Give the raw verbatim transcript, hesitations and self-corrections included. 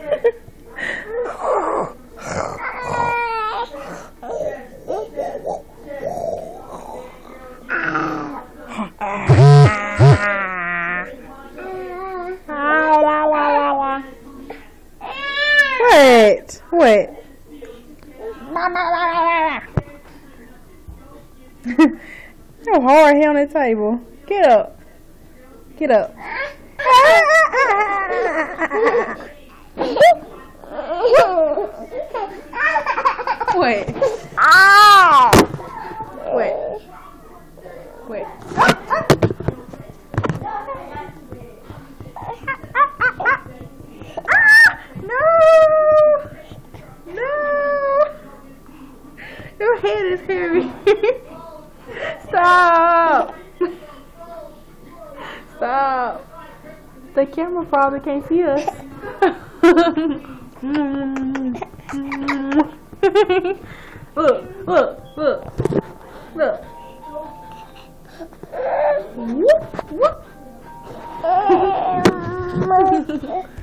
What? What? You're hard here on the table. Get up. Get up. Wait. Ah! Wait. Wait. Your head is heavy. Stop. Stop. The camera father can't see us. Look, look, look, look. Whoop, whoop.